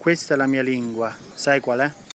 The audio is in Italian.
Questa è la mia lingua, sai qual è?